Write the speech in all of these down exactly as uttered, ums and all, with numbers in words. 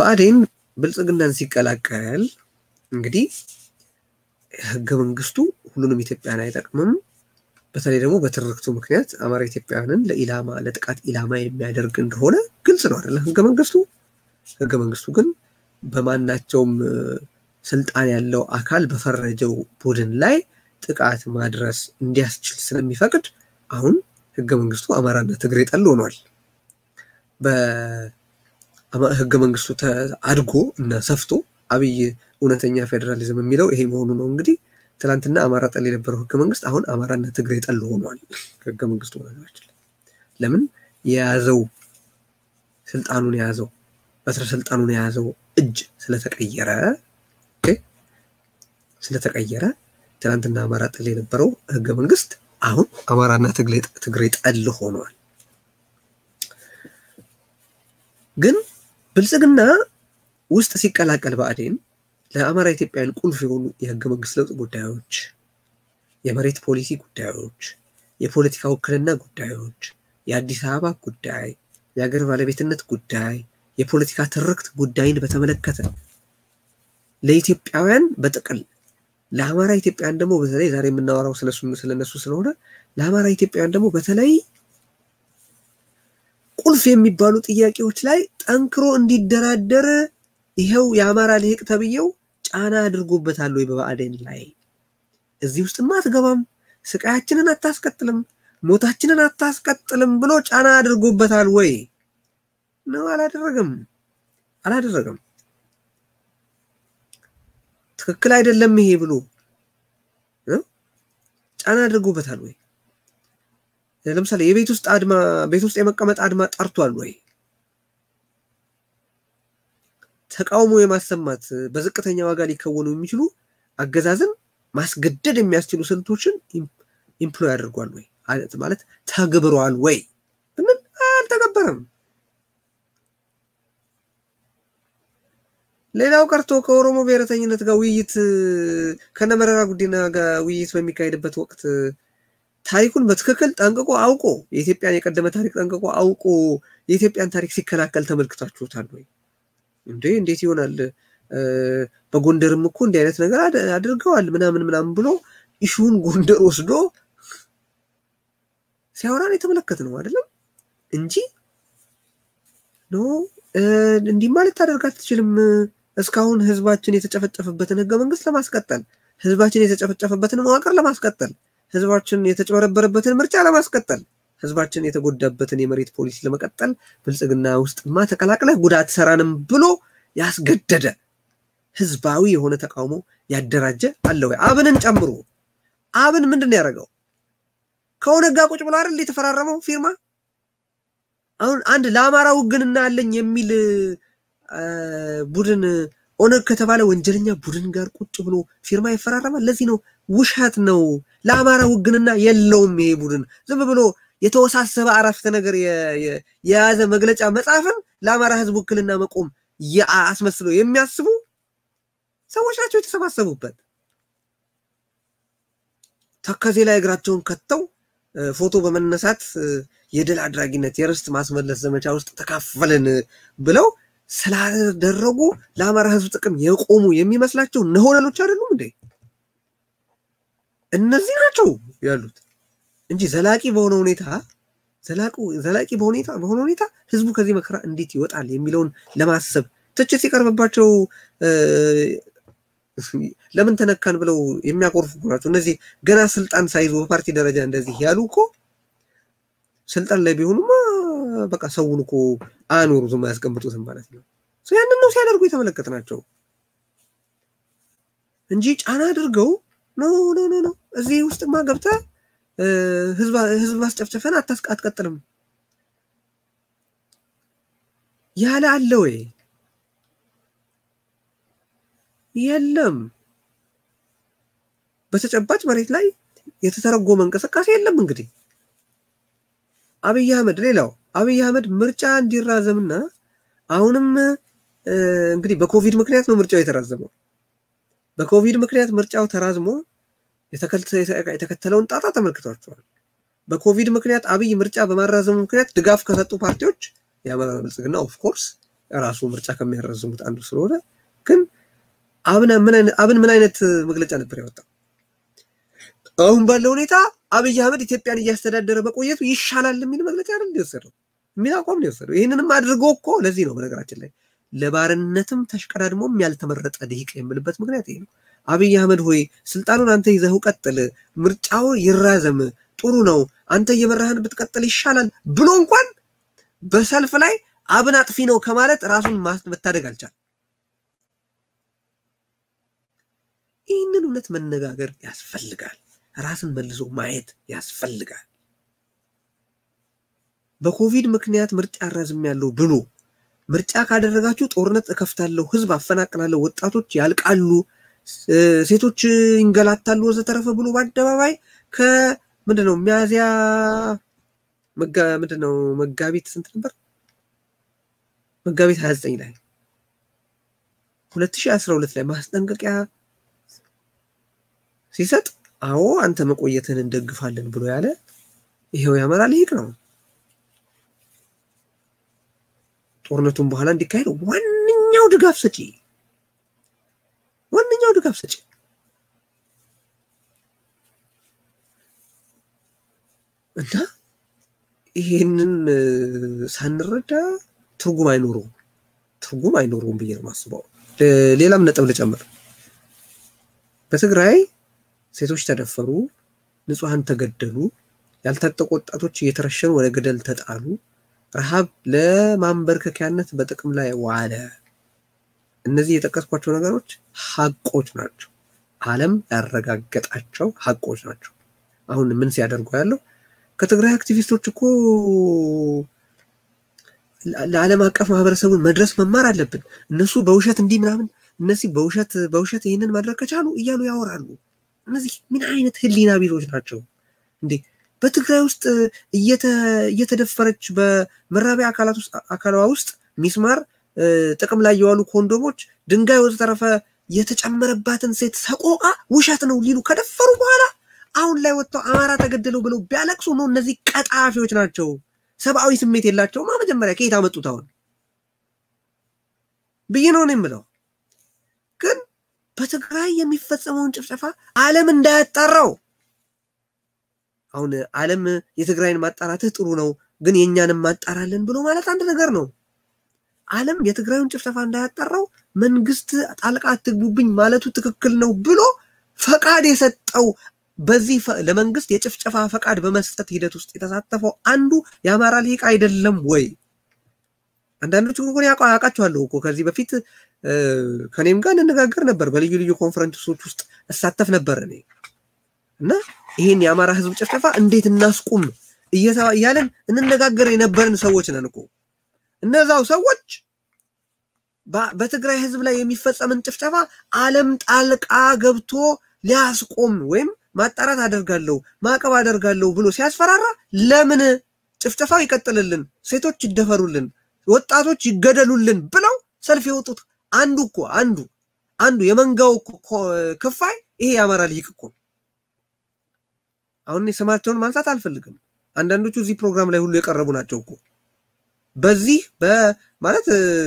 ብአዴን ብልጽግናን ሲቀላቀል እንግዲህ ህገ መንግስቱ ሁሉንም ኢትዮጵያን አይጠቅምም በተለይ ደግሞ በትርክቱ ምክንያት አማራ ኢትዮጵያውያንን ለኢላማ ለጥቃት ኢላማ የሚያደርግ እንደሆነ ግልጽ ነው አይደል ህገ መንግስቱ ህገ መንግስቱ ግን በማናቸውም ስልጣን ያለው አካል በፈረጀው ቡድን ላይ ጥቃት ማድረስ እንዲያስችል ስለሚፈቅድ አሁን ህገ መንግስቱ አማራና ትግሬ ጠል ሆኗል በህገ መንግስቱ አድጎ እና ሰፍቶ አብይ እውነተኛ ፌደራሊዝም የሚለው ይሄ መሆኑ ነው እንግዲህ ትላንትና አማራ ጠል የነበረው ህገ መንግስት አሁን አማራና ትግሬ ጠል ሆኗል ህገ መንግስቱ ማለት ለምን የያዘው ስልጣኑን የያዘው በስረ ስልጣኑን የያዘው እጅ ስለተቀየረ ኦኬ ስለተቀየረ ትላንትና አማራ ጠል የነበረው ህገ መንግስት አሁን አማራና ትግሬ ትግሬ ጠል ሆኗል ግን ብልጽግና ውስጥ ሲቀላቀል ብአዴን ለአማራ ኢትዮጵያን ቁልፍ የሆኑ የህገ መንግስት ለውጥ ጉዳዮች የመሬት ፖሊሲ ጉዳዮች የፖለቲካ ውክልና ጉዳዮች የአዲስ አበባ ጉዳይ የሀገር ባለቤትነት ጉዳይ የፖለቲካ ትርክት ጉዳይን በተመለከተ ለኢትዮጵያውያን በጥቅል ለአማራ ኢትዮጵያን ደግሞ በተለይ ዛሬ የምናወራው ስለሱ ስለነሱ ስለሆነ ለአማራ ኢትዮጵያን ደግሞ በተለይ ቁልፍ የሚባሉ ጥያቄዎች ላይ ጠንክሮ እንዲደራደር ይሄው የአማራ ልሂቅ ተብየው ጫና አድርጎበታል ወይ በብአዴን ላይ እዚህ ውስጥማ አትገባም ስቃያችንን አታስቀጥልም ሞታችንን አታስቀጥልም ብሎ ጫና አድርጎበታል ወይ ነው አላደረገም አላደረገም ትክክል አይደለም ይሄ ብሎ ጫና አድርጎበታል ወይ ለምሳሌ የቤት ውስጥ አድማ ቤት ውስጥ የመቀመጥ አድማ ጠርቷል ወይ ተቃውሞ የማሰማት በዝቅተኛ ዋጋ ሊከወኑ የሚችሉ አገዛዝን ማስገደድ የሚያስችሉ ስልቶችን ኢምፕሎይ አድርጓል ወይ ማለት ተግብሯል ወይ ምን አልተገበረም ሌላው ቀርቶ ከኦሮሞ ብሔረተኝነት ጋር ውይይት ከነመረራ ጉዲና ጋር ውይይት በሚካሄድበት ወቅት ታሪኩን በትክክል ጠንቅቆ አውቆ የኢትዮጵያን የቀደመ ታሪክ ጠንቅቆ አውቆ የኢትዮጵያን ታሪክ ሲከላከል ተመልክታችሁታል ወይ እንዴ እንዴት ይሆናል በጎንደርም እኮ እንዲህ አይነት ነገር አድርገዋል ምናምን ምናምን ብሎ ኢሹን ጎንደር ወስዶ ሲያወራን የተመለከትነው አይደለም እንጂ ኖ እንዲህ ማለት ታደርጋት ትችልም እስካሁን ህዝባችን የተጨፈጨፈበትን ህገ መንግስት ለማስቀጠል ህዝባችን የተጨፈጨፈበትን መዋቅር ለማስቀጠል ህዝባችን የተጨበረበረበትን ምርጫ ለማስቀጠል ህዝባችን የተጎዳበትን የመሬት ፖሊሲ ለመቀጠል ብልጽግና ውስጥማ ተቀላቅለህ ጉዳት ሰራንም ብሎ ያስገደደ ህዝባዊ የሆነ ተቃውሞ ያደራጀ አለ ወይ አብንን ጨምሮ አብን ምንድነው ያደረገው ከኦነግ ጋር ቁጭ ብሎ አይደል የተፈራረመው ፊርማ አሁን አንድ ለአማራ ውግንና አለኝ የሚል ቡድን ኦነግ ከተባለ ወንጀለኛ ቡድን ጋር ቁጭ ብሎ ፊርማ ይፈራረማል ለዚህ ነው ውሸት ነው ለአማራ ውግንና የለውም ይሄ ቡድን ዝም ብሎ የተወሳሰበ አረፍተ ነገር የያዘ መግለጫ መጻፍን ለአማራ ህዝብ ውክልና መቆም ያስመስለው የሚያስቡ ሰዎች ናቸው የተሰባሰቡበት ተከዜ ላይ እግራቸውን ከተው ፎቶ በመነሳት የድል አድራጊነት የርስት ማስመለስ ዘመቻ ውስጥ ተካፈለን ብለው ስላደረጉ ለአማራ ህዝብ ጥቅም የቆሙ የሚመስላቸው ነሆለሎች አይደሉም እንዴ እነዚህ ናቸው ያሉት እንጂ ዘላቂ በሆነ ሁኔታ ዘላቂ ዘላቂ በሆነ ሁኔታ በሆነ ሁኔታ ህዝቡ ከዚህ መከራ እንዴት ይወጣል የሚለውን ለማሰብ ትችት ሲቀርብባቸው ለምን ተነካን ብለው የሚያቆርፉ ናቸው እነዚህ ገና ስልጣን ሳይዙ በፓርቲ ደረጃ እንደዚህ ያሉ እኮ ስልጣን ላይ ቢሆኑማ በቃ ሰውን እኮ አኖሩ ዝም ያስቀምጡትም ማለት ነው ሰው ያንን ነው ሲያደርጉ የተመለከትናቸው እንጂ ጫና አድርገው ኖ ኖ ኖ ኖ እዚህ ውስጥማ ገብታ ህዝብ ህዝብ አስጨፍጨፈን አታስቀጥልም ያለ አለ ወይ የለም በተጨባጭ መሬት ላይ የተተረጎመ እንቅስቃሴ የለም እንግዲህ አብይ አህመድ ሌላው አብይ አህመድ ምርጫ እንዲራዘምና አሁንም እንግዲህ በኮቪድ ምክንያት ነው ምርጫው የተራዘመው በኮቪድ ምክንያት ምርጫው ተራዝሞ የተከተለውን ጣጣ ተመልክቷቸዋል በኮቪድ ምክንያት አብይ ምርጫ በማራዘሙ ምክንያት ድጋፍ ከሰጡ ፓርቲዎች ያመራ ብልጽግና ኦፍ ኮርስ ራሱ ምርጫ ከሚያረዝሙት አንዱ ስለሆነ ግን አብን ምን አይነት አብን ምን አይነት መግለጫ ነበር ያወጣው? አሁን ባለው ሁኔታ አብይ አህመድ ኢትዮጵያን እያስተዳደረ በቆየቱ ይሻላል የሚል መግለጫ አይደል የወሰደው? ምን አቋም ነው የወሰደው? ይሄንንም አድርጎ እኮ ለዚህ ነው በነገራችን ላይ ለባርነትም ተሽቀዳድሞም ያልተመረጠ ደቂቅ የሚልበት ምክንያት ይሄ ነው። አብይ አህመድ ሆይ ስልጣኑን አንተ ይዘው ቀጥል፣ ምርጫው ይራዘም፣ ጥሩ ነው፣ አንተ እየመራህን ብትቀጥል ይሻላል ብሎ እንኳን በሰልፍ ላይ አብን አጥፊ ነው ከማለት ራሱን መታደግ አልቻለም። ይህንን እውነት መነጋገር ያስፈልጋል። ራስን መልሶ ማየት ያስፈልጋል። በኮቪድ ምክንያት ምርጫ አራዝም ያለው ብሎ ምርጫ ካደረጋችሁ ጦርነት እከፍታለሁ፣ ህዝብ አፈናቅላለሁ፣ ወጣቶች ያልቃሉ፣ ሴቶች ይንገላታሉ ወዘተረፈ ብሎ በአደባባይ ከምንድነው ሚያዚያ መጋ ምንድነው መጋቢት ስንት ነበር? መጋቢት ሃያ ዘጠኝ ላይ ሁለት ሺህ አስራ ሁለት ላይ ማስጠንቀቂያ ሲሰጥ አዎ አንተ መቆየትን እንደግፋለን ብሎ ያለ ይሄው ያመራ ሊቅ ነው። ጦርነቱን በኋላ እንዲካሄድ ዋንኛው ድጋፍ ሰጪ ዋንኛው ድጋፍ ሰጪ እና ይሄንን ሳንረዳ ትርጉም አይኖርም ትርጉም አይኖርም ብዬ ነው ማስበው። ሌላም ነጥብ ልጨምር። በትግራይ ሴቶች ተደፈሩ፣ ንጹሃን ተገደሉ፣ ያልታጠቁ ወጣቶች እየተረሸኑ ወደ ገደል ተጣሉ፣ ረሃብ ለማንበርከኪያነት በጥቅም ላይ ዋለ። እነዚህ የጠቀስኳቸው ነገሮች ሐቆች ናቸው። ዓለም ያረጋገጣቸው ሐቆች ናቸው። አሁን ምን ሲያደርጉ ያለው ከትግራይ አክቲቪስቶች እኮ ለዓለም አቀፍ ማህበረሰቡን መድረስ መማር አለብን፣ እነሱ በውሸት እንዲህ ምናምን እነዚህ በውሸት በውሸት ይሄንን ማድረግ ከቻሉ እያሉ ያወራሉ። እነዚህ ምን አይነት ህሊና ቢሮች ናቸው እንዴ? በትግራይ ውስጥ እየተደፈረች በመራቢያ አካላት ውስጥ አካሏ ውስጥ ሚስማር ጥቅም ላይ የዋሉ ኮንዶሞች ድንጋይ ወዘተረፈ የተጨመረባትን ሴት ሰቆቃ ውሸት ነው ሊሉ ከደፈሩ በኋላ አሁን ላይ ወጥተው አማራ ተገደለው ብለው ቢያለቅሱ ነው እነዚህ ቀጣፊዎች ናቸው። ሰብአዊ ስሜት የላቸውም። መጀመሪያ ከየት አመጡት አሁን ብዬ ነው የምለው። ግን በትግራይ የሚፈጸመውን ጭፍጨፋ ዓለም እንዳያጣራው አሁን ዓለም የትግራይን ማጣራትህ ጥሩ ነው ግን የኛንም ማጣራለን ብሎ ማለት አንድ ነገር ነው። ዓለም የትግራይን ጭፍጨፋ እንዳያጣራው መንግስት ጣልቃ አትግቡብኝ ማለቱ ትክክል ነው ብሎ ፈቃድ የሰጠው በዚህ ለመንግስት የጭፍጨፋ ፈቃድ በመስጠት ሂደት ውስጥ የተሳተፈው አንዱ የአማራ ሊቅ አይደለም ወይ? አንዳንዶቹ ግን ያውቃቸዋለሁ እኮ ከዚህ በፊት ከኔም ጋር እንነጋገር ነበር፣ በልዩ ልዩ ኮንፈረንሶች ውስጥ እሳተፍ ነበር እኔ እና ይሄን የአማራ ህዝብ ጭፍጨፋ እንዴት እናስቁም እያለን እንነጋገር የነበርን ሰዎች ነን እኮ። እነዛው ሰዎች በትግራይ ህዝብ ላይ የሚፈጸምን ጭፍጨፋ ዓለም ጣልቃ ገብቶ ሊያስቆም ወይም ማጣራት አደርጋለሁ ማዕቀብ አደርጋለሁ ብሎ ሲያስፈራራ ለምን ጭፍጨፋው ይቀጥልልን፣ ሴቶች ይደፈሩልን፣ ወጣቶች ይገደሉልን ብለው ሰልፍ የወጡት አንዱ እኮ አንዱ አንዱ የመንጋው ክፋይ ይሄ የአማራ ሊቅ እኮ። አሁን ስማቸውን ማንሳት አልፈልግም። አንዳንዶቹ እዚህ ፕሮግራም ላይ ሁሉ የቀረቡ ናቸው እኮ። በዚህ በማለት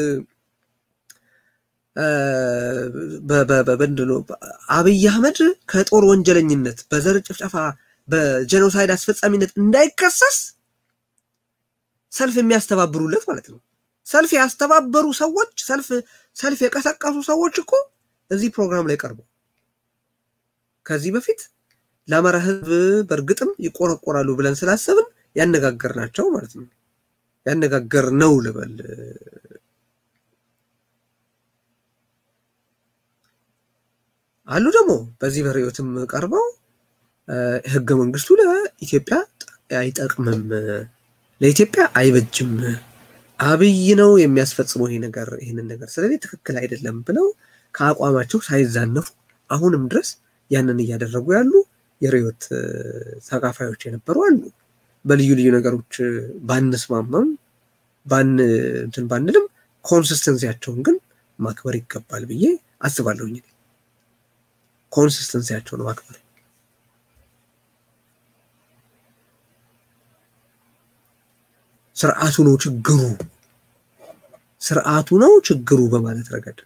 በበንድሎ አብይ አህመድ ከጦር ወንጀለኝነት በዘር ጭፍጨፋ በጄኖሳይድ አስፈጻሚነት እንዳይከሰስ ሰልፍ የሚያስተባብሩለት ማለት ነው። ሰልፍ ያስተባበሩ ሰዎች ሰልፍ ሰልፍ የቀሰቀሱ ሰዎች እኮ እዚህ ፕሮግራም ላይ ቀርበው ከዚህ በፊት ለአማራ ህዝብ በርግጥም ይቆረቆራሉ ብለን ስላሰብን ያነጋገርናቸው ማለት ነው። ያነጋገር ነው ልበል። አሉ ደግሞ በዚህ በሪዮትም ቀርበው ህገ መንግስቱ ለኢትዮጵያ አይጠቅምም፣ ለኢትዮጵያ አይበጅም፣ አብይ ነው የሚያስፈጽመው ይሄ ነገር ይሄንን ነገር ስለዚህ ትክክል አይደለም ብለው ከአቋማቸው ሳይዛነፉ አሁንም ድረስ ያንን እያደረጉ ያሉ የሪዮት ተካፋዮች የነበሩ አሉ። በልዩ ልዩ ነገሮች ባንስማማም ባን እንትን ባንልም ኮንሲስተንሲያቸውን ግን ማክበር ይገባል ብዬ አስባለሁኝ። ኮንሲስተንሲያቸውን ማክበር ስርዓቱ ነው ችግሩ፣ ስርዓቱ ነው ችግሩ በማለት ረገድ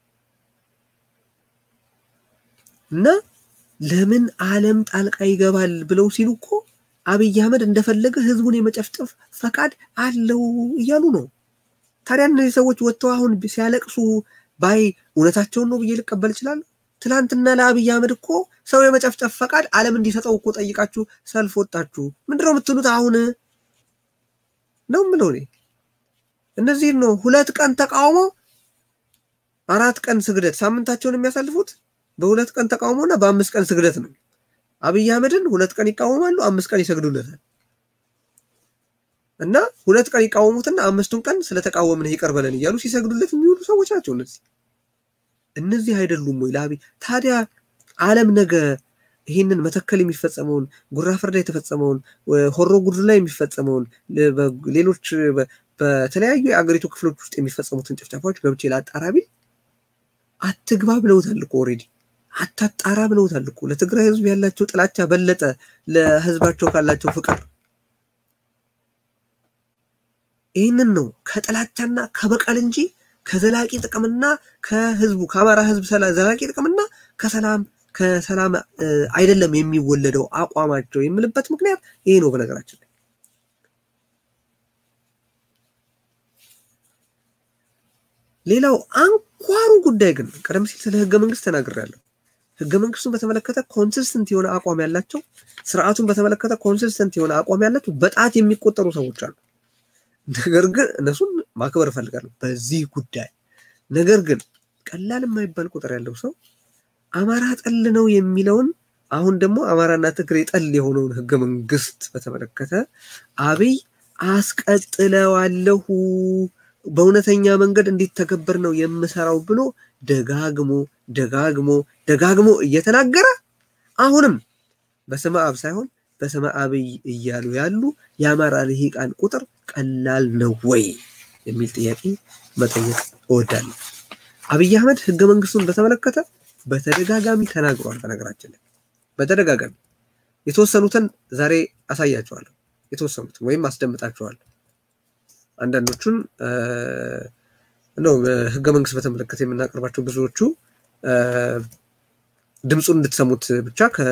እና ለምን ዓለም ጣልቃ ይገባል ብለው ሲሉኮ አብይ አህመድ እንደፈለገ ህዝቡን የመጨፍጨፍ ፈቃድ አለው ይያሉ ነው ታዲያ እነዚህ ሰዎች ወጥተው አሁን ሲያለቅሱ ባይ እውነታቸውን ነው ብዬ ልቀበል ይችላል ትላንትና ለአብይ አህመድ እኮ ሰው የመጨፍጨፍ ፈቃድ ዓለም እንዲሰጠው እኮ ጠይቃችሁ ሰልፍ ወጣችሁ ምንድነው የምትሉት አሁን ነው ምለው ነው እነዚህ ነው ሁለት ቀን ተቃውሞ አራት ቀን ስግደት ሳምንታቸውን የሚያሳልፉት በሁለት ቀን ተቃውሞና በአምስት ቀን ስግደት ነው አብይ አህመድን ሁለት ቀን ይቃወማሉ አምስት ቀን ይሰግዱለታል እና ሁለት ቀን ይቃወሙትና አምስቱን ቀን ስለተቃወምን ይቀርበለን ይያሉ ሲሰግዱለት የሚውሉ ሰዎች ናቸው እነዚህ እነዚህ አይደሉም ወይ ለአብይ ታዲያ ዓለም ነገ ይሄንን መተከል የሚፈጸመውን ጉራ ፈርዳ የተፈጸመውን ሆሮ ጉዱሩ ላይ የሚፈጸመውን ሌሎች በተለያዩ የአገሪቱ ክፍሎች ውስጥ የሚፈጸሙትን ጭፍጨፋዎች ገብቼ ላጣራቢ አትግባ ብለውታል እኮ ኦሬዲ አታጣራ ብለውታል እኮ ለትግራይ ህዝብ ያላቸው ጥላቻ በለጠ ለህዝባቸው ካላቸው ፍቅር ይሄንን ነው ከጥላቻና ከበቀል እንጂ ከዘላቂ ጥቅምና ከህዝቡ ከአማራ ህዝብ ዘላቂ ጥቅምና ከሰላም ከሰላም አይደለም የሚወለደው አቋማቸው የሚልበት ምክንያት ይሄ ነው በነገራችን ላይ ሌላው አንኳሩ ጉዳይ ግን ቀደም ሲል ስለ ህገ መንግስት ተናግሬያለሁ ህገ መንግስቱን በተመለከተ ኮንሲስተንት የሆነ አቋም ያላቸው ስርዓቱን በተመለከተ ኮንሲስተንት የሆነ አቋም ያላቸው በጣት የሚቆጠሩ ሰዎች አሉ ነገር ግን እነሱን ማክበር ፈልጋለሁ በዚህ ጉዳይ ነገር ግን ቀላል የማይባል ቁጥር ያለው ሰው አማራ ጠል ነው የሚለውን አሁን ደግሞ አማራና ትግሬ ጠል የሆነውን ህገ መንግስት በተመለከተ አብይ አስቀጥለዋለሁ በእውነተኛ መንገድ እንዲተገበር ነው የምሰራው ብሎ ደጋግሞ ደጋግሞ ደጋግሞ እየተናገረ አሁንም በስመ አብ ሳይሆን በስመ አብይ እያሉ ያሉ የአማራ ልሂቃን ቁጥር ቀላል ነው ወይ የሚል ጥያቄ መጠየቅ እወዳለሁ አብይ አህመድ ህገ መንግስቱን በተመለከተ በተደጋጋሚ ተናግሯል በነገራችን ላይ በተደጋጋሚ የተወሰኑትን ዛሬ አሳያቸዋለሁ የተወሰኑትን ወይም አስደምጣቸዋለሁ አንዳንዶቹን ነው ህገ መንግስት በተመለከተ የምናቀርባቸው ብዙዎቹ ድምጹን እንድትሰሙት ብቻ ከ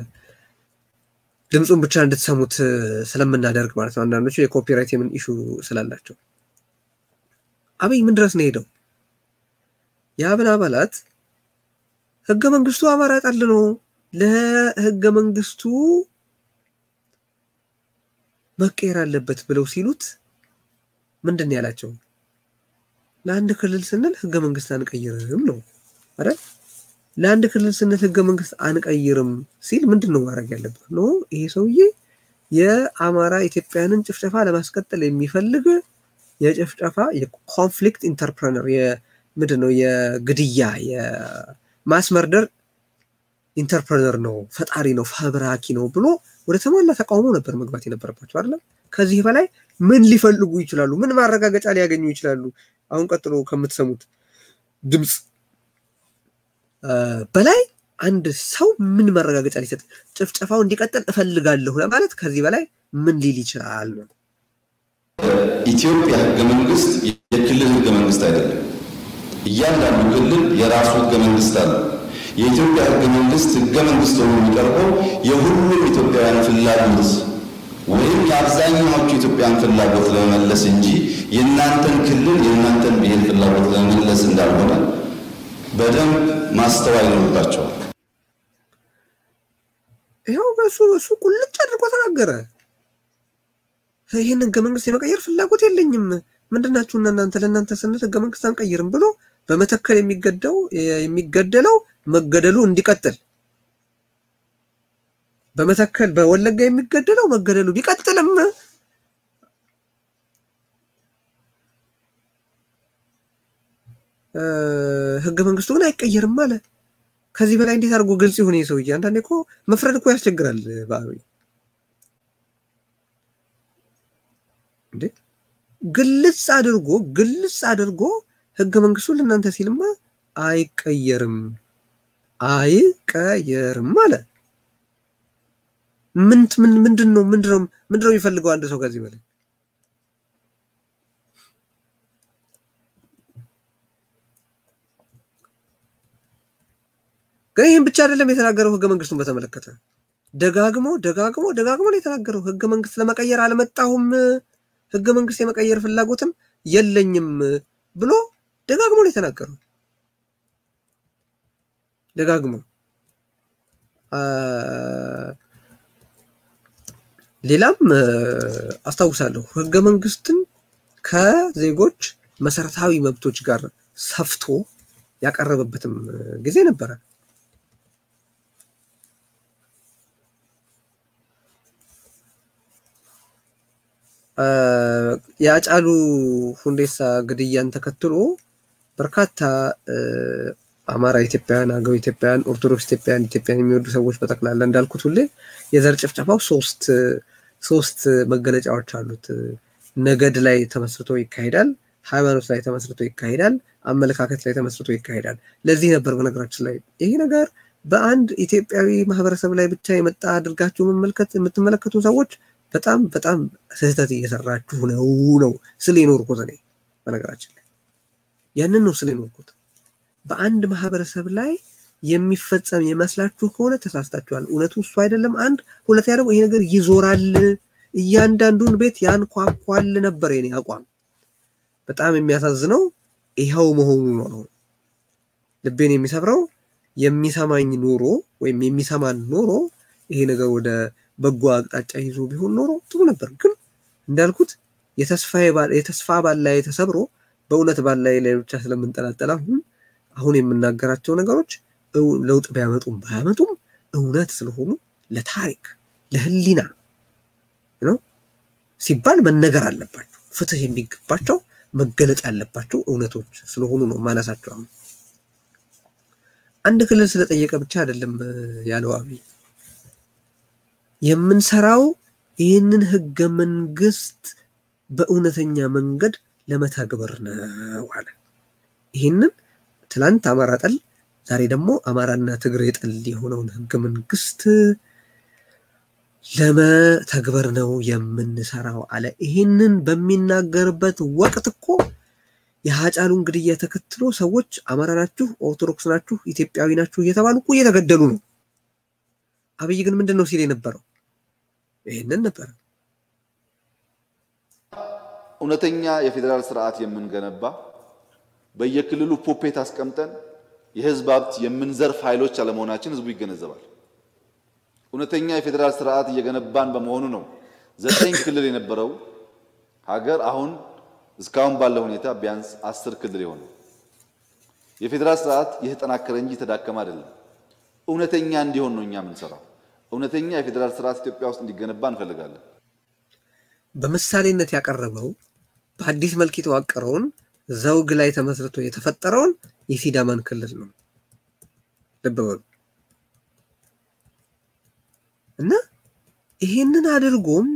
ድምጹን ብቻ እንድትሰሙት ስለምናደርግ ማለት ነው አንዳንዶቹ የኮፒራይት የምን ኢሹ ስላላቸው አብይ ምን ድረስ ነው ሄደው የአብን አባላት ህገ መንግስቱ አማራ ጠል ነው ለህገ መንግስቱ መቀየር አለበት ብለው ሲሉት ምንድነው ያላቸው ለአንድ ክልል ስንል ህገ መንግስት አንቀይርም ነው አይደል ለአንድ ክልል ስንል ህገ መንግስት አንቀይርም ሲል ምንድነው ማድረግ ያለበት ነው ይሄ ሰውዬ የአማራ ኢትዮጵያንን ጭፍጨፋ ለማስቀጠል የሚፈልግ የጭፍጨፋ የኮንፍሊክት ኢንተርፕረነር የምንድነው የግድያ የማስመርደር ኢንተርፕረነር ነው ፈጣሪ ነው ፋብራኪ ነው ብሎ ወደ ተሟላ ተቃውሞ ነበር መግባት የነበረባቸው አይደል ከዚህ በላይ ምን ሊፈልጉ ይችላሉ ምን ማረጋገጫ ሊያገኙ ይችላሉ አሁን ቀጥሎ ከምትሰሙት ድምጽ በላይ አንድ ሰው ምን ማረጋገጫ ሊሰጥ ጭፍጨፋው እንዲቀጥል እፈልጋለሁ ለማለት ከዚህ በላይ ምን ሊል ይችላል ኢትዮጵያ ህገ መንግስት የክልል ህገ መንግስት አይደለም እያንዳንዱ ክልል የራሱ ህገ መንግስት አለው የኢትዮጵያ ህገ መንግስት ህገ መንግስት ሆኖ የሚቀርበው የሁሉም ኢትዮጵያውያን ፍላጎት ወይም የአብዛኛዎቹ ኢትዮጵያውያን ፍላጎት ለመመለስ እንጂ የእናንተን ክልል የእናንተን ብሔር ፍላጎት ለመመለስ እንዳልሆነ በደንብ ማስተዋል ይኖርባቸዋል ይሄው በሱ እሱ ቁልጭ አድርጎ ተናገረ ይሄን ህገ መንግስት የመቀየር ፍላጎት የለኝም ምንድናችሁ እናንተ ለእናንተ ስንል ህገ መንግስት አንቀይርም ብሎ በመተከል የሚገደው የሚገደለው መገደሉ እንዲቀጥል በመተከል በወለጋ የሚገደለው መገደሉ ቢቀጥልም ህገ መንግስቱ ግን አይቀየርም ማለት ከዚህ በላይ እንዴት አድርጎ ግልጽ ይሁን ይሰውዬ አንዳንዴ እኮ መፍረድ እኮ ያስቸግራል ባይ እንዴ ግልጽ አድርጎ ግልጽ አድርጎ ህገ መንግስቱ ለእናንተ ሲልማ አይቀየርም አይቀየርም ማለት ምን ምን ምንድነው ምንድነው ምንድነው የሚፈልገው አንድ ሰው ከዚህ በላይ ግን ይሄን ብቻ አይደለም የተናገረው ህገ መንግስቱን በተመለከተ ደጋግሞ ደጋግሞ ደጋግሞ የተናገረው ህገ መንግስት ለመቀየር አልመጣሁም ህገ መንግስት የመቀየር ፍላጎትም የለኝም ብሎ ደጋግሞ የተናገረው ደጋግሞ ሌላም አስተዋውሳለሁ ህገ መንግስትን ከዜጎች መሰረታዊ መብቶች ጋር ሰፍቶ ያቀረበበትም ጊዜ ነበር ያጫሉ ሁንዴሳ ግድያን ተከትሎ በርካታ አማራ ኢትዮጵያን አገው ኢትዮጵያን ኦርቶዶክስ ኢትዮጵያን ኢትዮጵያን የሚወዱ ሰዎች በተክላላ እንዳልኩት ሁሌ የዘር ጭፍጨፋው ሶስት ሶስት መገለጫዎች አሉት ነገድ ላይ ተመስርቶ ይካሄዳል ሃይማኖት ላይ ተመስርቶ ይካሄዳል አመለካከት ላይ ተመስርቶ ይካሄዳል ለዚህ ነበር በነገራችን ላይ ይሄ ነገር በአንድ ኢትዮጵያዊ ማህበረሰብ ላይ ብቻ የመጣ አድርጋችሁ መመልከት የምትመለከቱ ሰዎች በጣም በጣም ስህተት እየሰራችሁ ነው ነው ስለይኖርኩት ነው በነገራችን ላይ ያንን ነው ስለይኖርኩት በአንድ ማህበረሰብ ላይ የሚፈጸም የመስላችሁ ከሆነ ተሳስታችኋል እውነቱ እሱ አይደለም አንድ ሁለት ያለው ይሄ ነገር ይዞራል እያንዳንዱን ቤት ያንኳኳል ነበር የኔ አቋም በጣም የሚያሳዝነው ይሄው መሆኑ ነው ልቤን የሚሰብረው የሚሰማኝ ኖሮ ወይም የሚሰማን ኖሮ ይሄ ነገር ወደ በጎ አቅጣጫ ይዞ ቢሆን ኖሮ ጥሩ ነበር ግን እንዳልኩት የተስፋዬ ባል የተስፋ ባል ላይ ተሰብሮ በእውነት ባል ላይ ሌሎች ስለምንጠላጠላ አሁን የምናገራቸው ነገሮች ለውጥ ቢያመጡም ባያመጡም እውነት ስለሆኑ ለታሪክ ለህሊና ነው ሲባል መነገር አለባቸው ፍትህ የሚገባቸው መገለጥ ያለባቸው እውነቶች ስለሆኑ ነው ማነሳቸው አንድ ክልል ስለጠየቀ ብቻ አይደለም ያለው አብይ የምንሰራው ይህንን ህገ መንግስት በእውነተኛ መንገድ ለመተግበር ነው አለ ይህንን ትላንት አማራ ጠል ዛሬ ደግሞ አማራና ትግሬ ጠል የሆነውን ህገ መንግስት ለመተግበር ነው የምንሰራው አለ ይህንን በሚናገርበት ወቅት እኮ የሃጫሉን ግድያ ተከትሎ ሰዎች አማራ ናችሁ ኦርቶዶክስ ናችሁ ኢትዮጵያዊ ናችሁ እየተባሉ እኮ እየተገደሉ ነው አብይ ግን ምንድነው ሲል የነበረው ይሄንን ነበር እውነተኛ የፌደራል ስርዓት የምንገነባ በየክልሉ ፖፔት አስቀምጠን የህዝብ ሀብት የምንዘርፍ ኃይሎች አለመሆናችን ህዝቡ ይገነዘባል እውነተኛ የፌደራል ስርዓት እየገነባን በመሆኑ ነው ዘጠኝ ክልል የነበረው ሀገር አሁን እስካሁን ባለው ሁኔታ ቢያንስ አስር ክልል ይሆናል የፌደራል ስርዓት የተጠናከረ እንጂ ተዳከመ አይደለም እውነተኛ እንዲሆን ነው እኛ የምንሰራው እውነተኛ የፌደራል ስርዓት ኢትዮጵያ ውስጥ እንዲገነባ እንፈልጋለን በመሳሌነት ያቀረበው በአዲስ መልክ የተዋቀረውን ዘውግ ላይ ተመስርቶ የተፈጠረውን የሲዳማን ክልል ነው ለበበሉ እና ይሄንን አድርጎም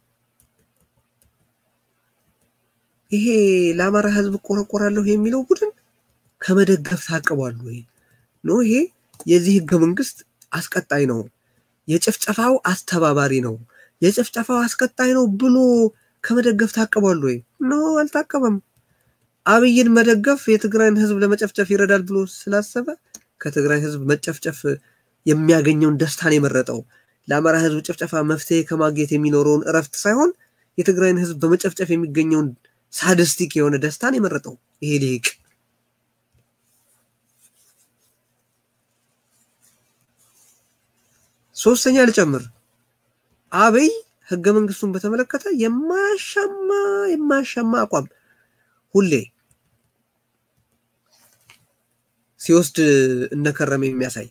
ይሄ ለአማራ ህዝብ ቆረቆራለሁ የሚለው ቡድን ከመደገፍ ታቀባሉ ወይ ነው ይሄ የዚህ ህገ መንግስት አስቀጣይ ነው የጭፍጨፋው አስተባባሪ ነው የጭፍጨፋው አስቀጣይ ነው ብሎ ከመደገፍ ታቀባሉ ወይ ነው አልታቀበም አብይን መደገፍ የትግራይን ህዝብ ለመጨፍጨፍ ይረዳል ብሎ ስላሰበ ከትግራይ ህዝብ መጨፍጨፍ የሚያገኘውን ደስታን የመረጠው ለአማራ ህዝብ ጭፍጨፋ መፍትሄ ከማግኘት የሚኖረውን እረፍት ሳይሆን የትግራይን ህዝብ በመጨፍጨፍ የሚገኘውን ሳዲስቲክ የሆነ ደስታን የመረጠው ይሄ ሊቅ ሶስተኛ ልጨምር አብይ ህገ መንግስቱን በተመለከተ የማሻማ የማሻማ አቋም ሁሌ ሲወስድ እንደከረመ የሚያሳይ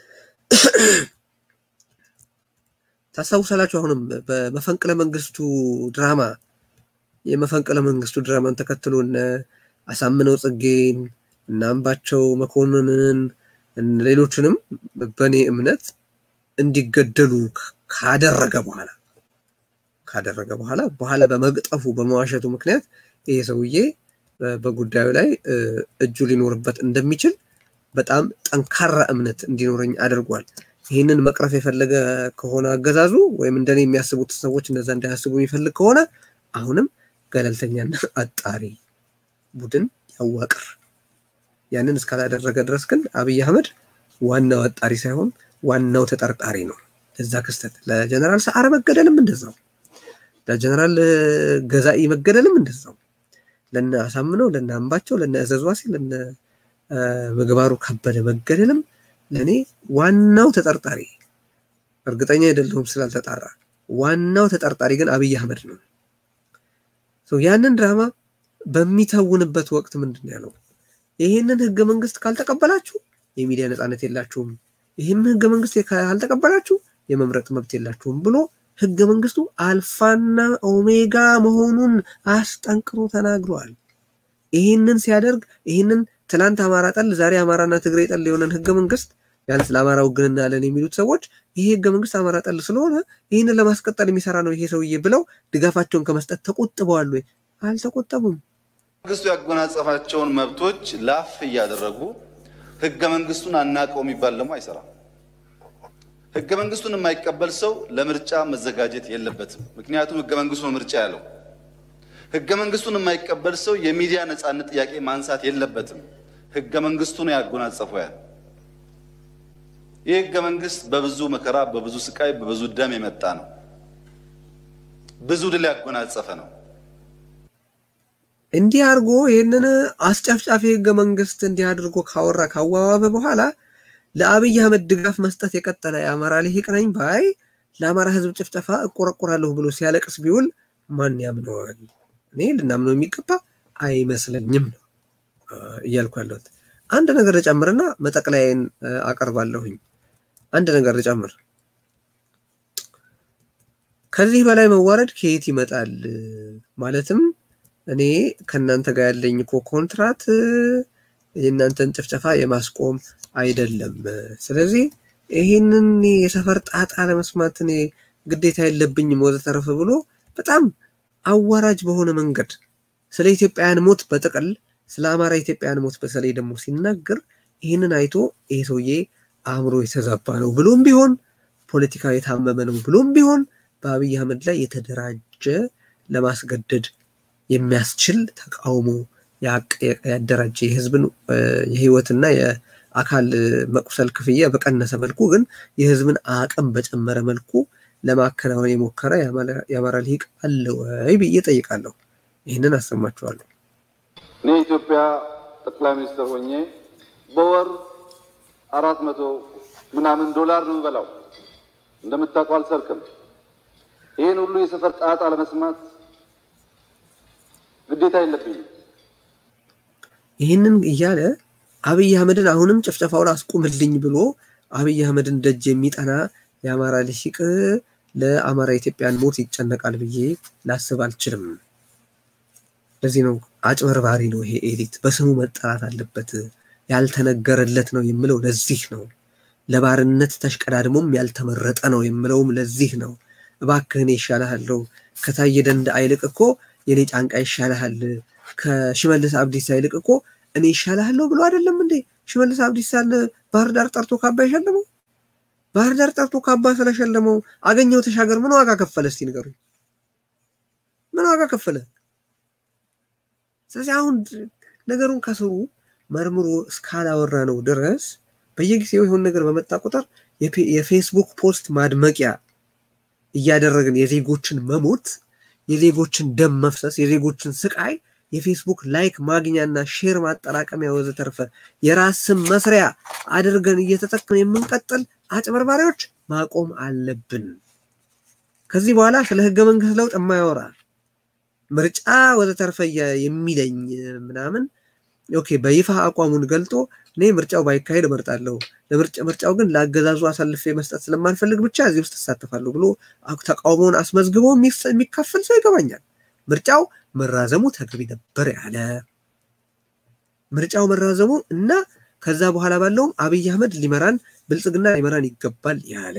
ታሳውሳላችሁ አሁንም በመፈንቅለ መንግስቱ ድራማ የመፈንቅለ መንግስቱ ድራማን ተከትሎን አሳምነው ጽጌን እና አምባቸው መኮንንን ሌሎችንም በኔ እምነት እንዲገደሉ ካደረገ በኋላ ካደረገ በኋላ በኋላ በመግጠፉ በመዋሸቱ ምክንያት ይሄ ሰውዬ በጉዳዩ ላይ እጁ ሊኖርበት እንደሚችል በጣም ጠንካራ እምነት እንዲኖረኝ አድርጓል ይሄንን መቅረፍ የፈለገ ከሆነ አገዛዙ ወይም እንደኔ የሚያስቡት ሰዎች እንደዛ እንዳያስቡ የሚፈልግ ከሆነ አሁንም ገለልተኛና አጣሪ ቡድን ያዋቅር ያንን እስካላደረገ ድረስ ግን አብይ አህመድ ዋናው አጣሪ ሳይሆን ዋናው ተጠርጣሪ ነው እዛ ክስተት ለጀነራል ሰዓረ መገደልም እንደዛው ለጀነራል ገዛኢ መገደልም እንደዛው ለነ አሳምነው ለነ አምባቸው ለነ አዘዝዋሲ ለነ ምግባሩ ከበደ መገደልም ለኔ ዋናው ተጠርጣሪ እርግጠኛ አይደለሁም ስላልተጣራ ዋናው ተጠርጣሪ ግን አብይ አህመድ ነው ሶ ያንን ድራማ በሚታውንበት ወቅት ምንድነው ያለው ይሄንን ህገ መንግስት ካልተቀበላችሁ የሚዲያ ነፃነት የላችሁም ይሄንን ህገ መንግስት ካልተቀበላችሁ የመምረጥ መብት የላችሁም ብሎ ህገ መንግስቱ አልፋና ኦሜጋ መሆኑን አስጠንቅሮ ተናግሯል ይሄንን ሲያደርግ ይሄንን ትላንት አማራ ጠል ዛሬ አማራና ትግሬ ጠል የሆነን ህገ መንግስት ያን ስለአማራው ግንና አለን የሚሉት ሰዎች ይሄ ህገ መንግስት አማራ ጠል ስለሆነ ይሄንን ለማስቀጠል የሚሰራ ነው ይሄ ሰውዬ ብለው ድጋፋቸውን ከመስጠት ተቆጥበዋል ወይ አልተቆጠቡም መንግስቱ ያጎናጸፋቸውን መብቶች ላፍ ያደረጉ ህገ መንግስቱን አናቀው የሚባል ደግሞ አይሰራም ህገ መንግስቱን የማይቀበል ሰው ለምርጫ መዘጋጀት የለበትም ምክንያቱም ህገ መንግስቱ ነው ምርጫ ያለው ህገ መንግስቱን የማይቀበል ሰው የሚዲያ ነፃነት ጥያቄ ማንሳት የለበትም ህገ መንግስቱ ነው ያጎናጸፈው ያ ይህ ህገ መንግስት በብዙ መከራ በብዙ ስቃይ በብዙ ደም የመጣ ነው ብዙ ድል ያጎናጸፈ ነው እንዲህ አርጎ ይሄንን አስጨፍጫፊ ህገ መንግስት እንዲህ አድርጎ ካወራ ካዋዋበ በኋላ ለአብይ አህመድ ድጋፍ መስጠት የቀጠለ የአማራ ልሂቅ ነኝ ባይ ለአማራ ህዝብ ጭፍጨፋ እቆረቆራለሁ ብሎ ሲያለቅስ ቢውል ማን ያምነዋል እኔ ልናምነው የሚገባ አይመስለኝም ነው እያልኳለሁ አንድ ነገር ጨምርና መጠቅለያዬን አቀርባለሁኝ አንድ ነገር ጨምር ከዚህ በላይ መዋረድ ከየት ይመጣል ማለትም እኔ ከናንተ ጋር ያለኝ እኮ ኮንትራት የናንተን ጭፍጨፋ የማስቆም አይደለም ስለዚህ ይሄንን የሰፈር ጣጣ ለመስማት እኔ ግዴታ የለብኝም ወዘተረፈ ብሎ በጣም አዋራጅ በሆነ መንገድ ስለ ኢትዮጵያውያን ሞት በተቀል ስለ አማራ ኢትዮጵያውያን ሞት በተለይ ደግሞ ሲናገር ይሄንን አይቶ ይሄ ሰውዬ አእምሮ የተዛባ ነው ብሎም ቢሆን ፖለቲካዊ የታመመ ነው ብሎም ቢሆን በአብይ አህመድ ላይ የተደራጀ ለማስገደድ የሚያስችል ተቃውሞ ያደራጀ የህዝብን የህይወትና የአካል መቁሰል ክፍያ በቀነሰ መልኩ ግን የህዝብን አቅም በጨመረ መልኩ ለማከናወን የሞከረ ያማራ ልሂቅ አለ ወይ ብዬ ጠይቃለሁ ይሄንን አሰማችኋለሁ እኔ ኢትዮጵያ ጠቅላይ ሚኒስትር ሆኜ በወር አራት መቶ ምናምን ዶላር ነው በላው እንደምታውቁ አልሰርክም ይሄን ሁሉ የሰፈር ጣጣ ለመስማት ግዴታ የለብኝም ይሄንን እያለ አብይ አህመድን አሁንም ጭፍጨፋውን አስቆምልኝ ብሎ አብይ አህመድን ደጅ የሚጠና ያማራ ልሂቅ ለአማራ ኢትዮጵያን ሞት ይጨነቃል ብዬ ላስብ አልችልም ለዚህ ነው አጭበርባሪ ነው ይሄ ኤሊት በስሙ መጠራት አለበት ያልተነገረለት ነው የሚለው ለዚህ ነው ለባርነት ተሽቀዳድሞም ያልተመረጠ ነው የሚለውም ለዚህ ነው እባክህ እኔ ይሻላልው ከታየ ደንደ አይልቅ እኮ የኔ ጫንቃ ይሻላል ከሽመልስ አብዲሳ አይልቅ እኮ እኔ ይሻላልው ብሎ አይደለም እንዴ ሽመልስ አብዲሳን ባህር ዳር ጠርቶ ካባ ይሸለመው ባህር ዳር ጠርቶ ካባ ስለሸለመው አገኘው ተሻገር ምን ዋጋ ከፈለ እስቲ ንገሩኝ ምን ዋጋ ከፈለ ስለዚህ አሁን ነገሩን ከስሩ መርምሮ እስካላወራ ነው ድረስ በየጊዜው ይሁን ነገር በመጣ ቁጥር የፌስቡክ ፖስት ማድመቂያ እያደረግን የዜጎችን መሞት የዜጎችን ደም መፍሰስ የዜጎችን ስቃይ የፌስቡክ ላይክ ማግኛና ሼር ማጠራቀሚያ ወዘተርፈ የራስን መስሪያ አድርገን እየተጠቀምን የምንቀጥል አጭበርባሪዎች ማቆም አለብን ከዚህ በኋላ ስለ ህገ መንግስት ለውጥ የማያወራ ምርጫ ወዘተርፈ የሚለኝ ምናምን ኦኬ በይፋ አቋሙን ገልጦ እኔ ምርጫው ባይካሄድ እመርጣለሁ ለምርጫ ምርጫው ግን ላገዛዙ አሳልፌ መስጠት ስለማልፈልግ ብቻ እዚህ ውስጥ ተሳተፋለሁ ብሎ ተቃውሞውን አስመዝግቦ የሚከፈል ሰው ይገባኛል ምርጫው መራዘሙ ተገቢ ነበር ያለ ምርጫው መራዘሙ እና ከዛ በኋላ ባለው አብይ አህመድ ሊመራን ብልጽግና ሊመራን ይገባል ያለ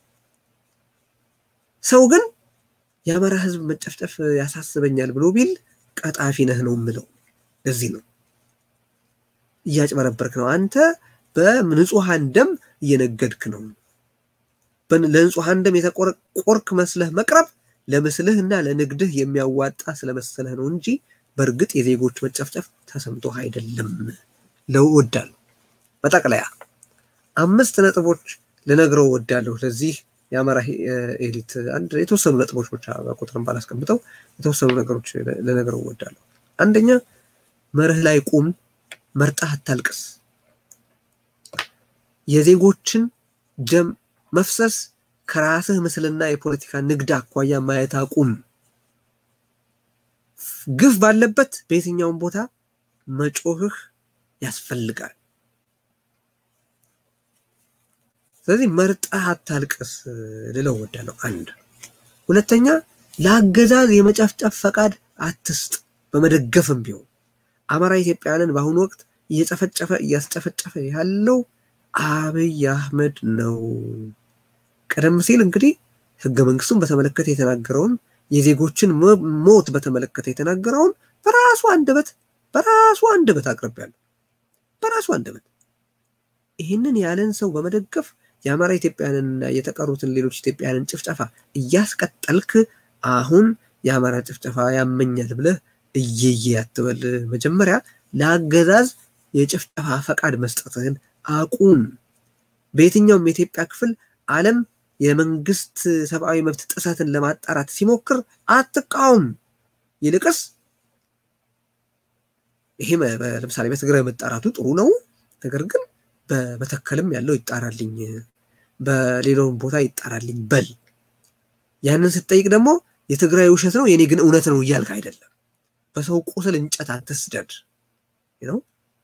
ሰው ግን ያማራ ህዝብ መጨፍጨፍ ያሳስበኛል ብሎ ቢል ቀጣፊ ነህ ነው ምለው ለዚህ ነው ያጭበረበርክ ነው አንተ በንጹሃን ደም እየነገድክ ነው በንጹሃን ደም የተቆረቆርክ መስለህ መቅረብ ለምስልህና ለንግድህ የሚያዋጣ ስለመሰለህ ነው እንጂ በርግጥ የዜጎች መጨፍጨፍ ተሰምቶ አይደለም ለውዳል በጠቅላያ አምስት ነጥቦች ልነግረው ወዳለሁ ለዚህ የአማራ ኤሊት አንድ የተወሰኑ ነጥቦች ብቻ በቁጥርም ባላስቀምጠው የተወሰኑ ነገሮች ልነግረው ወዳለሁ። አንደኛ መርህ ላይ ቁም፣ መርጣህ አታልቅስ። የዜጎችን ደም መፍሰስ ከራስህ ምስልና የፖለቲካ ንግድ አኳያ ማየት አቁም። ግፍ ባለበት በየትኛውም ቦታ መጮህህ ያስፈልጋል። ስለዚህ መርጣህ አታልቅስ ልለው ወዳለሁ። አንድ ሁለተኛ ለአገዛዝ የመጨፍጨፍ ፈቃድ አትስጥ፣ በመደገፍም ቢሆን አማራ ኢትዮጵያውያንን በአሁኑ ወቅት እየጨፈጨፈ እያስጨፈጨፈ ያለው አብይ አህመድ ነው። ቀደም ሲል እንግዲህ ህገ መንግስቱን በተመለከተ የተናገረውን የዜጎችን ሞት በተመለከተ የተናገረውን በራሱ አንደበት በራሱ አንደበት አቅርቤያለሁ። በራሱ አንደበት ይህንን ያለን ሰው በመደገፍ የአማራ ኢትዮጵያውያንና የተቀሩትን ሌሎች ኢትዮጵያውያንን ጭፍጨፋ እያስቀጠልክ አሁን የአማራ ጭፍጨፋ ያመኛል ብለህ እየየ አትበል። መጀመሪያ ለአገዛዝ የጭፍጨፋ ፈቃድ መስጠትህን አቁም። በየትኛውም የኢትዮጵያ ክፍል ዓለም የመንግስት ሰብአዊ መብት ጥሰትን ለማጣራት ሲሞክር አትቃወም። ይልቅስ ይሄ ለምሳሌ በትግራይ መጣራቱ ጥሩ ነው፣ ነገር ግን በመተከልም ያለው ይጣራልኝ፣ በሌላውም ቦታ ይጣራልኝ በል። ያንን ስትጠይቅ ደግሞ የትግራይ ውሸት ነው የኔ ግን እውነት ነው እያልክ አይደለም። በሰው ቁስል እንጨት አትስደድ ነው።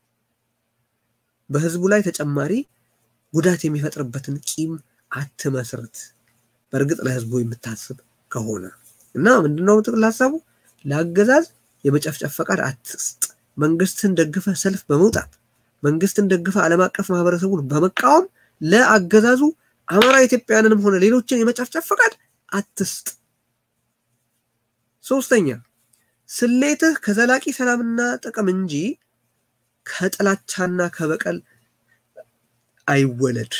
በህዝቡ ላይ ተጨማሪ ጉዳት የሚፈጥርበትን ቂም አትመስርት። በእርግጥ ለህዝቡ የምታስብ ከሆነ እና ምንድነው ጥቅል ሐሳቡ? ለአገዛዝ የመጨፍጨፍ ፈቃድ አትስጥ። መንግስትን ደግፈ ሰልፍ በመውጣት መንግስትን ደግፈ ዓለም አቀፍ ማህበረሰቡን በመቃወም ለአገዛዙ አማራ ኢትዮጵያውያንንም ሆነ ሌሎችን የመጨፍጨፍ ፈቃድ አትስጥ። ሶስተኛ ስሌትህ ከዘላቂ ሰላምና ጥቅም እንጂ ከጥላቻና ከበቀል አይወለድ።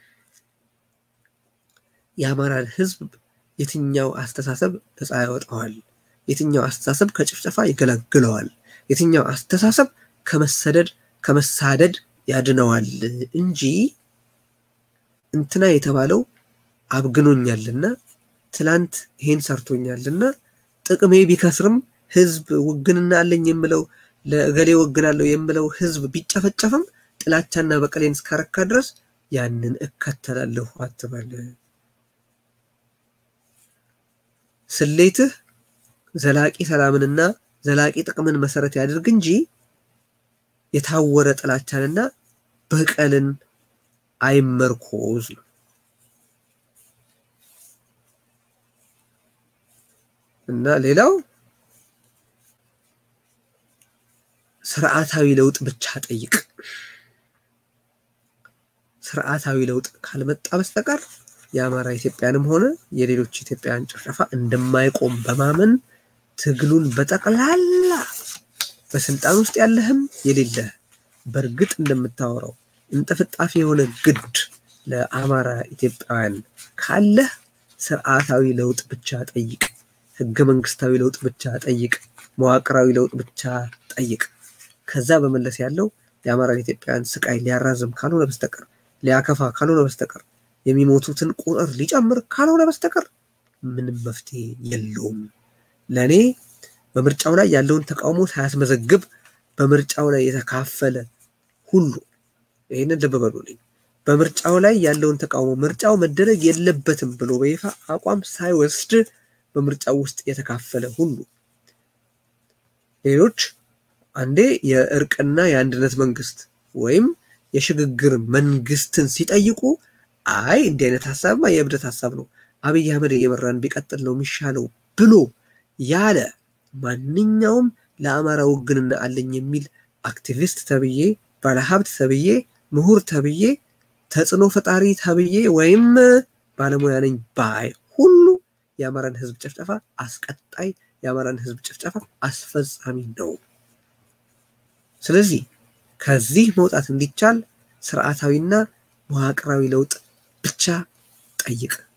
የአማራን ህዝብ የትኛው አስተሳሰብ ነፃ ያወጣዋል? የትኛው አስተሳሰብ ከጭፍጨፋ ይገላግለዋል? የትኛው አስተሳሰብ ከመሰደድ ከመሳደድ ያድነዋል እንጂ እንትና የተባለው አብግኖኛልና ትላንት ይሄን ሰርቶኛልና ጥቅሜ ቢከስርም ህዝብ ውግንና አለኝ የምለው ለገሌ ወግናለሁ የምለው ህዝብ ቢጨፈጨፍም ጥላቻና በቀሌን እስካረካ ድረስ ያንን እከተላለሁ አትበል። ስሌትህ ዘላቂ ሰላምንና ዘላቂ ጥቅምን መሰረት ያድርግ እንጂ የታወረ ጥላቻንና በቀልን አይመርኮዝ ነው። እና ሌላው ስርዓታዊ ለውጥ ብቻ ጠይቅ። ስርዓታዊ ለውጥ ካልመጣ በስተቀር የአማራ ኢትዮጵያንም ሆነ የሌሎች ኢትዮጵያውያን ጭፍጨፋ እንደማይቆም በማመን ትግሉን በጠቅላላ በስልጣን ውስጥ ያለህም የሌለህ በርግጥ እንደምታወራው እንጥፍጣፊ የሆነ ግድ ለአማራ ኢትዮጵያውያን ካለህ ስርዓታዊ ለውጥ ብቻ ጠይቅ። ህገ መንግስታዊ ለውጥ ብቻ ጠይቅ። መዋቅራዊ ለውጥ ብቻ ጠይቅ። ከዛ በመለስ ያለው የአማራ ኢትዮጵያውያን ስቃይ ሊያራዝም ካልሆነ በስተቀር ሊያከፋ ካልሆነ በስተቀር የሚሞቱትን ቁጥር ሊጨምር ካልሆነ በስተቀር ምንም መፍትሄ የለውም። ለኔ በምርጫው ላይ ያለውን ተቃውሞ ሳያስመዘግብ በምርጫው ላይ የተካፈለ ሁሉ ይሄንን ልብ በሉልኝ፣ በምርጫው ላይ ያለውን ተቃውሞ ምርጫው መደረግ የለበትም ብሎ በይፋ አቋም ሳይወስድ በምርጫው ውስጥ የተካፈለ ሁሉ ሌሎች አንዴ የእርቅና የአንድነት መንግስት ወይም የሽግግር መንግስትን ሲጠይቁ አይ እንዲህ አይነት ሐሳብማ የእብደት ሐሳብ ነው፣ አብይ አህመድ እየመራን ቢቀጥል ነው የሚሻለው ብሎ ያለ ማንኛውም ለአማራ ውግንና አለኝ የሚል አክቲቪስት ተብዬ፣ ባለሀብት ተብዬ፣ ምሁር ተብዬ፣ ተጽዕኖ ፈጣሪ ተብዬ ወይም ባለሙያ ነኝ ባይ ሁሉ የአማራን ህዝብ ጭፍጨፋ አስቀጣይ፣ የአማራን ህዝብ ጭፍጨፋ አስፈጻሚ ነው። ስለዚህ ከዚህ መውጣት እንዲቻል ስርዓታዊና መዋቅራዊ ለውጥ ብቻ ጠይቅ።